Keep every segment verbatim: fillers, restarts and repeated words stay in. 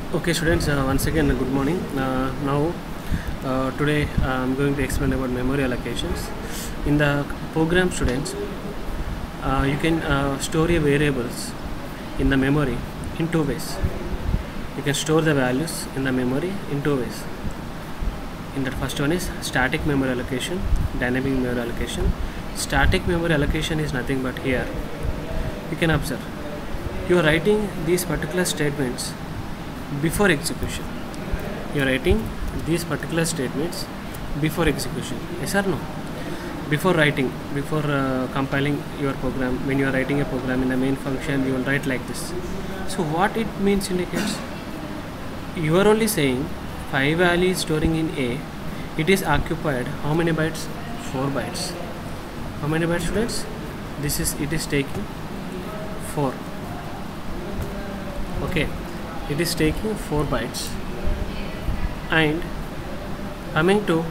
Okay students, uh, once again uh, good morning. Uh, now uh, today uh, I'm going to explain about memory allocations. In the program students, uh, you can uh, store your variables in the memory in two ways. You can store the values in the memory in two ways. In the first one is static memory allocation, dynamic memory allocation. Static memory allocation is nothing but here. You can observe. You are writing these particular statements before execution. You are writing these particular statements before execution. Yes or no? Before writing, before uh, compiling your program, when you are writing a program in the main function, you will write like this. So what it means indicates you are only saying five values storing in A. It is occupied how many bytes? Four bytes. How many bytes, students? This is it is taking four. Okay. It is taking four bytes, and coming to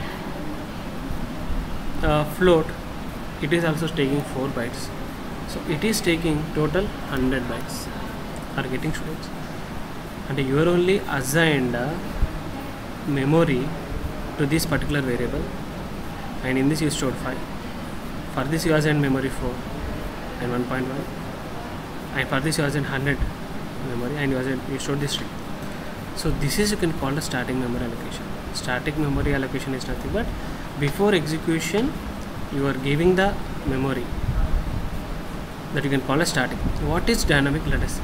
uh, float, it is also taking four bytes. So it is taking total one hundred bytes. Are getting, students? And you are only assigned a memory to this particular variable, and in this you stored five. For this you assigned memory four and one point one, and for this you assigned one hundred memory, and you, you stored this string. So this is you can call a static memory allocation. Static memory allocation is nothing but before execution you are giving the memory, that you can call a static. What is dynamic? Let us see.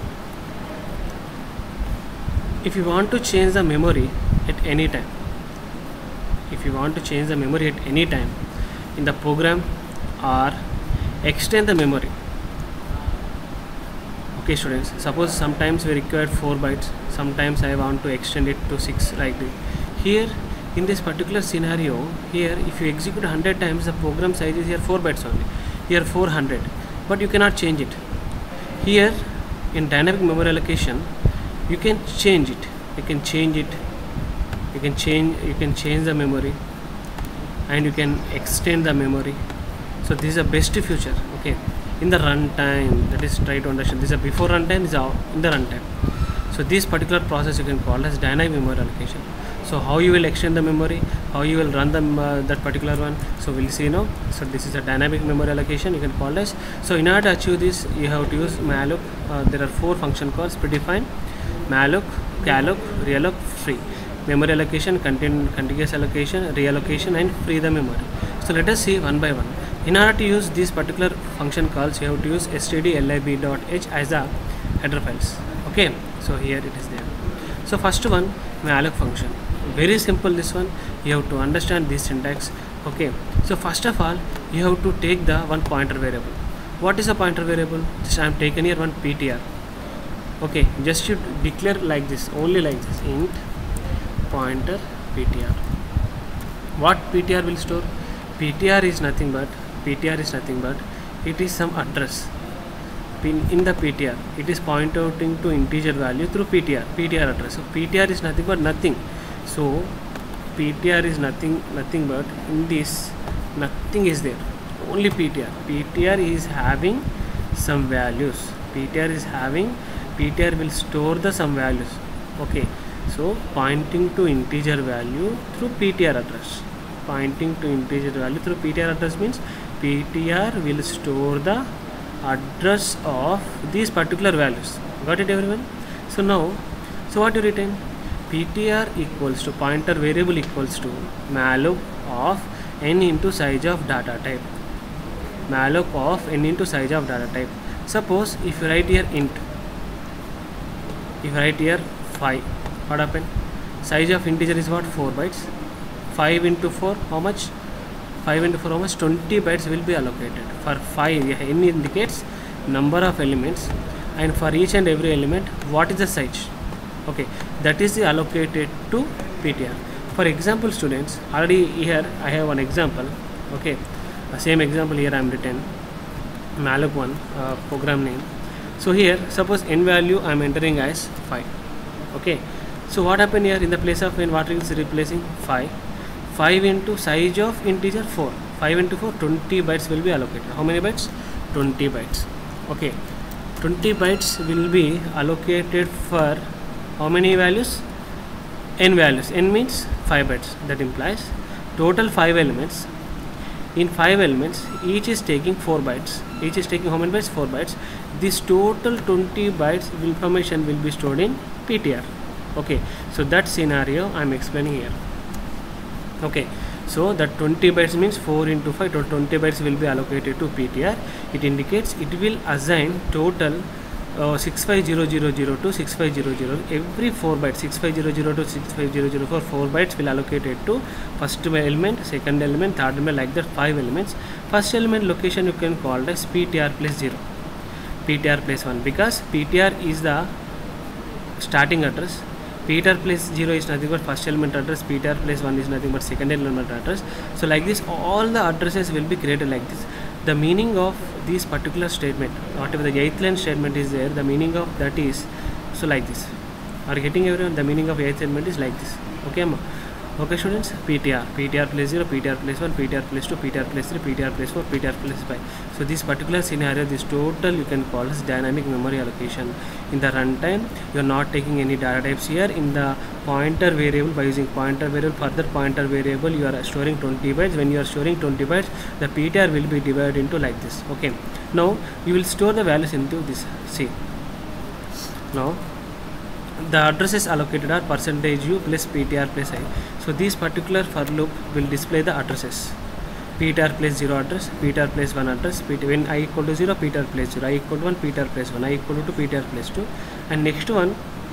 If you want to change the memory at any time, if you want to change the memory at any time in the program or extend the memory. Okay students, suppose sometimes we require four bytes, sometimes I want to extend it to six, like this. Here in this particular scenario, here if you execute one hundred times, the program size is here four bytes only, here four hundred, but you cannot change it. Here in dynamic memory allocation you can change it, you can change it, you can change you can change the memory, and you can extend the memory. So this is the best feature. Okay, in the runtime, that is try to understand, this is a before runtime, this is in the runtime. So this particular process you can call as dynamic memory allocation. So how you will extend the memory, how you will run the uh, that particular one, so we'll see now. So this is a dynamic memory allocation you can call as. So in order to achieve this, you have to use malloc. Uh, there are four function calls predefined: malloc, calloc, realloc, free. Memory allocation, contain contiguous allocation, reallocation, and free the memory. So let us see one by one. In order to use these particular function calls, you have to use stdlib.h as the header files. Okay, so here it is there. So first one, malloc function. Very simple this one. You have to understand this syntax. Okay, so first of all, you have to take the one pointer variable. What is a pointer variable? Just I am taken here one P T R. Okay, just you declare like this, only like this, int pointer P T R. What P T R will store? P T R is nothing but P T R is nothing but it is some address. In, in the P T R, it is pointing to integer value through P T R, P T R address. So P T R is nothing but nothing. So P T R is nothing, nothing but in this nothing is there. Only P T R. P T R is having some values. P T R is having P T R will store the some values. Okay. So pointing to integer value through P T R address. Pointing to integer value through P T R address means P T R will store the address of these particular values. Got it, everyone? So now, so what you retain? P T R equals to pointer variable equals to malloc of n into size of data type. Malloc of n into size of data type. Suppose if you write here int, if you write here five, what happened? Size of integer is what? four bytes. five into four, how much? five into four, how much? twenty bytes will be allocated. For five, n indicates number of elements, and for each and every element, what is the size? Okay, that is the allocated to P T R. For example, students, already here I have one example. Okay, the same example here I am written malloc one uh, program name. So here, suppose n value I am entering as five. Okay, so what happened here? In the place of n, what is replacing? five. five into size of integer four. five into four, twenty bytes will be allocated. How many bytes? twenty bytes. Okay, twenty bytes will be allocated for how many values? N values. N means five bytes. That implies total five elements. In five elements, each is taking four bytes. Each is taking how many bytes? four bytes. This total twenty bytes of information will be stored in P T R. Okay, so that scenario I am explaining here. Okay, so that twenty bytes means four into five, total twenty bytes will be allocated to P T R. It indicates it will assign total uh, six five zero zero zero to six five zero zero. Every four bytes, six five zero zero to six five zero zero for four bytes will allocated to first element, second element, third element, like that five elements. First element location you can call as P T R plus zero, P T R plus one, because P T R is the starting address. P T R plus zero is nothing but first element address, P T R plus one is nothing but second element address. So like this, all the addresses will be created like this. The meaning of this particular statement, whatever the eighth line statement is there, the meaning of that is, so like this. Are you getting everyone? The meaning of eighth element is like this. Okay, ma? Okay students, P T R, P T R plus zero, P T R plus one, P T R plus two, P T R plus three, P T R plus four, P T R plus five. So this particular scenario, this total you can call as dynamic memory allocation. In the runtime, you are not taking any data types here. In the pointer variable, by using pointer variable, further pointer variable, you are storing twenty bytes. When you are storing twenty bytes, the P T R will be divided into like this. Okay, now you will store the values into this. See, now the addresses allocated are percentage u plus P T R plus I. So this particular for loop will display the addresses. P T R plus zero address, P T R plus one address, P T R, when I equal to zero, P T R plus zero, I equal to one, P T R plus one, I equal to two, P T R plus two, and next one,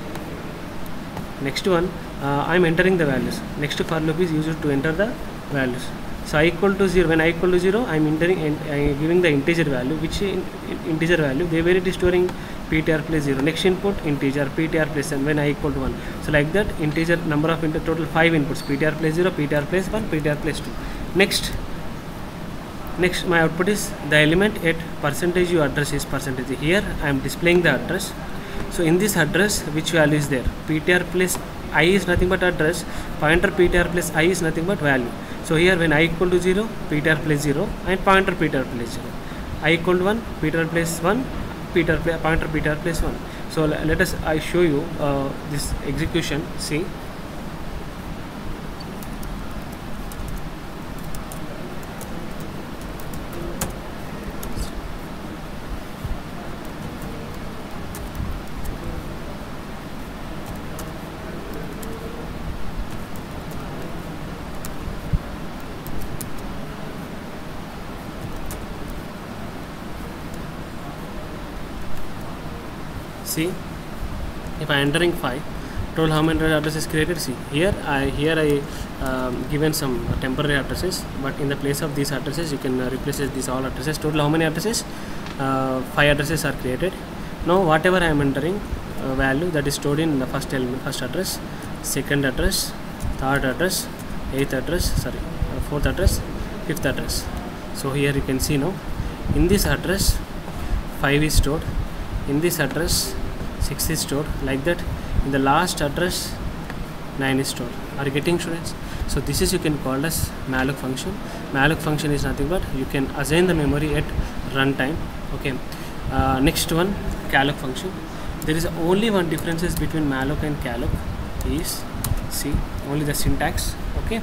next one, uh, I am entering the values. Next for loop is used to enter the values. So I equal to zero, when I equal to zero, I am entering, I am giving the integer value, which in, in, integer value, they where it is storing P T R plus zero. Next input integer, P T R plus one, when I equal to one. So like that, integer number of input, total five inputs, P T R plus zero, P T R plus one, P T R plus two. Next, next my output is the element at percentage u address is percentage. Here I am displaying the address. So in this address, which value is there? P T R plus I is nothing but address, pointer P T R plus I is nothing but value. So here when I equal to zero, P T R plus zero, and pointer P T R plus zero. I equal to one, P T R plus one, P T R plus, pointer P T R plus one. So let us I show you uh, this execution. See, see, if I entering five, total how many addresses created? See, here I here I um, given some uh, temporary addresses, but in the place of these addresses you can uh, replace these all addresses. Total how many addresses? Uh, five addresses are created. Now whatever I am entering uh, value, that is stored in the first element, first address, second address, third address, eighth address, sorry, uh, fourth address, fifth address. So here you can see now, in this address five is stored, in this address six is stored, like that. In the last address nine is stored. Are you getting, students? So this is you can call as malloc function. Malloc function is nothing but you can assign the memory at runtime. Okay. Uh, next one, calloc function. There is only one differences between malloc and calloc is, see, only the syntax. Okay.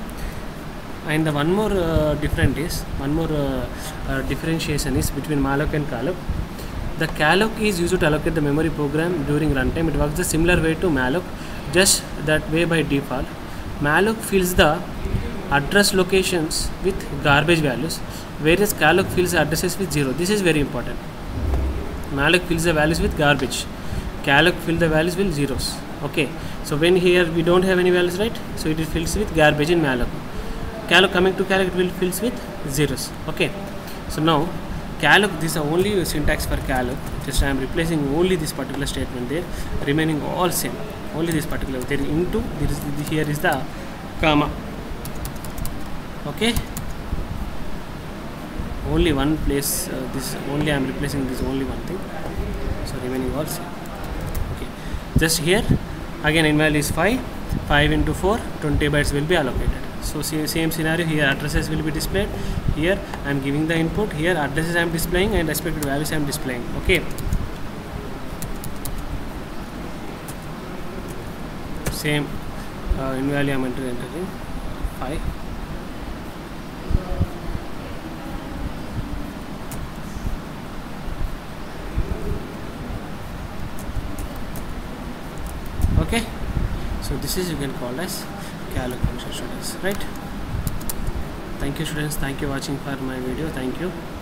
And the one more uh, different is one more uh, uh, differentiation is between malloc and calloc. The calloc is used to allocate the memory program during runtime. It works the similar way to malloc, just that way by default. Malloc fills the address locations with garbage values, whereas calloc fills the addresses with zero. This is very important. Malloc fills the values with garbage, calloc fills the values with zeros. Okay, so when here we don't have any values, right? So it fills with garbage in malloc. Calloc, coming to calloc, it will fills with zeros. Okay, so now calloc, this is the only syntax for calloc. Just I am replacing only this particular statement there, remaining all same. Only this particular, there is into, there is, here is the comma. Okay, only one place, uh, this only I am replacing this only one thing. So remaining all same. Okay, just here again in value is five, five into four, twenty bytes will be allocated. So same scenario here, addresses will be displayed. Here I am giving the input, here addresses I am displaying and expected values I am displaying. Okay, same uh, in value I'm entering five. Okay, so this is you can call as calc function, students, right? Thank you, students. Thank you watching for my video. Thank you.